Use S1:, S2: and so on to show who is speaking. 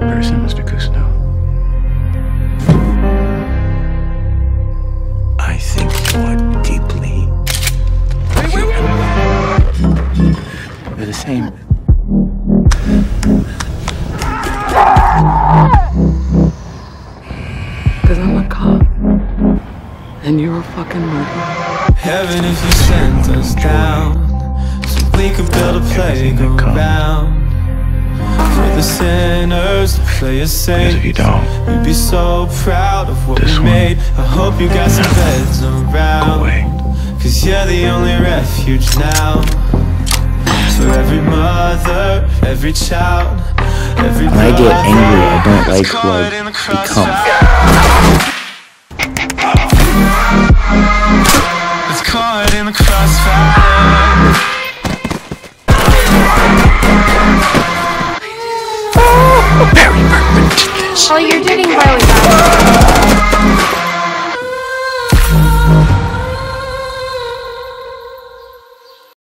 S1: person, Mr. Cousineau. I think you are deeply human. We're the same.
S2: Because I'm a cop. And you're a fucking murderer.
S3: Heaven, if you sent us down, so we could build a playground for the sinners to play a saint.
S1: Because if you don't,
S3: we'd be so proud of what we made. I hope you got some beds around, cause you're the only refuge now. For every mother, every child, every
S4: when I get angry, I don't like who I become.
S3: It's caught in the crossfire.
S1: Barry Bergman did this.
S5: Well, you're doing really bad.